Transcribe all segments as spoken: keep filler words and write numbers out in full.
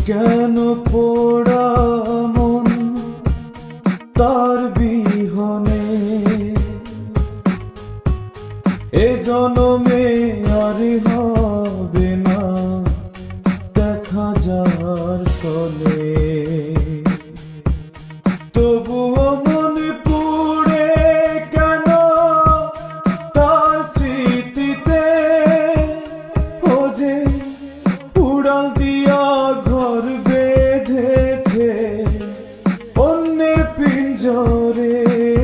কেন পোড়া মন তার বিহনে, এ জনমে আর হবে না দেখা যার সনে। তবুও মনে পড়ে কেন তার স্মৃতিতে, ও যে উড়াল দিয়া ঘর বেঁধেছে অন্যের পিঞ্জরে।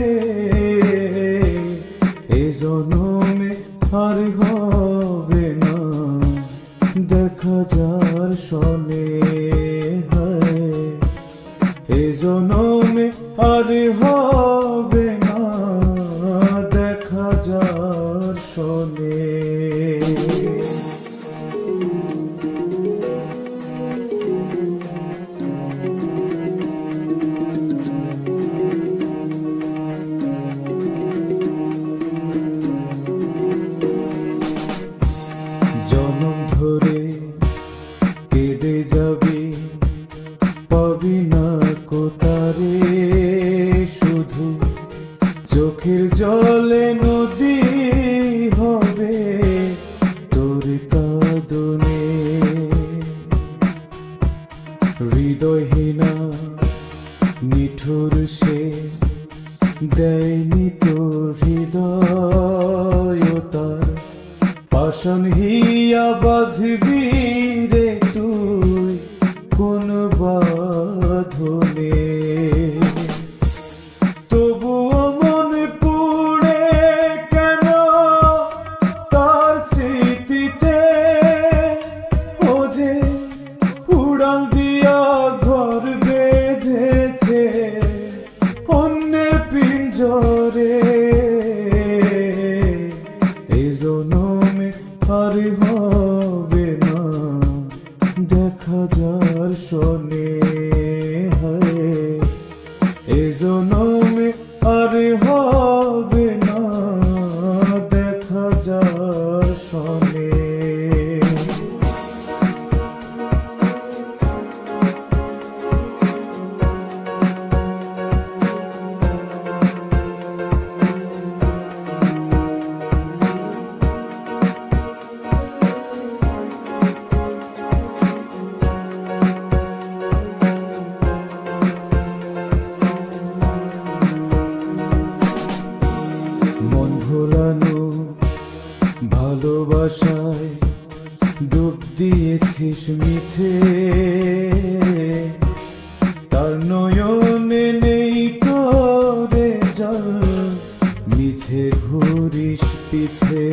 এ জনমে আর হবে না দেখা যার সনে। এ জনমে আর হবে না দেখা যার সনে। জনম ধরে কেঁদে যাবি পাবি না কোতারে, শুধু চোখের জলে নদী হবে তোর কাঁদনে। হৃদয়হীনা নিঠুর সে দেয়নি তোর হৃদয়, তার পাষাণ হিয়া বাঁধবি রে তুই কোন বাঁধনে। তবুও মনে পড়ে কেন তার স্মৃতিতে, ও যে উড়াল দিয়া ঘর বেঁধেছে অন্যের পিঞ্জরে। এই জনমে আর হবে না দেখা যার সনে। এ জনমে আর হবে না দেখা যার সনে। ভোলানো ভালোবাসায় ডুব দিয়েছিস মিছে, তার নয়নে নেই তোরে জল মিছে ঘুরিস পিছে।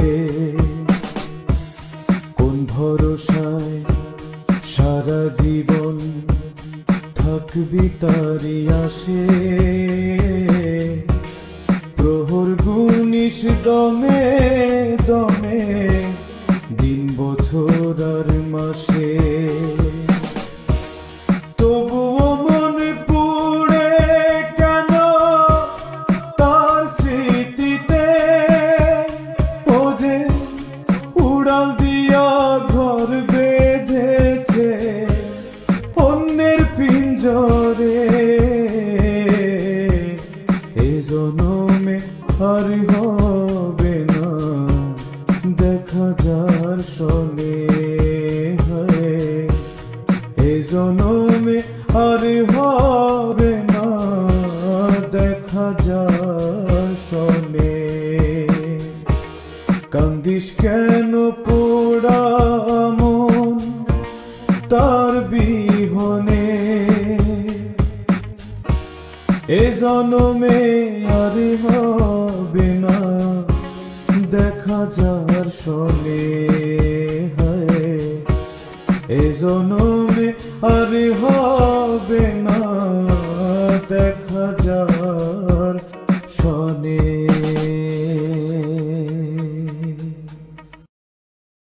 কোন ভরসায় সারা জীবন থাকবি তারি আসে, প্রহর গুনিস দমে দমে দিন বছর আর মাসে। তবুও মনে পড়ে কেন তার স্মৃতিতে, ও যে উড়াল দিয়া ঘর বেঁধেছে অন্যের পিঞ্জরে। এ জনমে আর হবে না দেখা যার সনে। এ জনমে আর হবে না দেখা যার সনে। কান্দিস কেন পোড়া মন তার বিহনে, এ জনমে আর হবে না দেখা যার সনে। এ জনমে আর হবে না দেখা যার সনে।